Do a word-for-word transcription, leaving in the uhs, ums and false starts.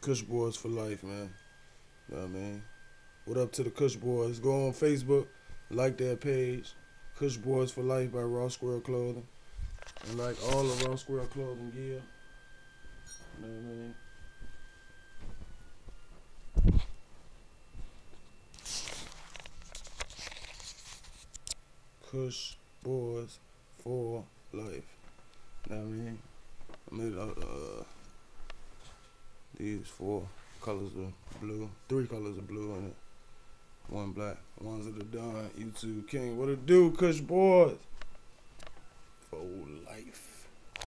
Kush Boys for life, man. You know what I mean? What up to the Kush Boys? Go on Facebook, like their page, Kush Boys for Life by Raw Squirrel Clothing. And like all the Raw Squirrel Clothing gear. You know what I mean? Kush Boys for life. You know what I mean? I made uh, uh, these four colors of blue, three colors of blue in it, one black. Ones of the Don, YouTube King. What it do, Kush Boys? For life.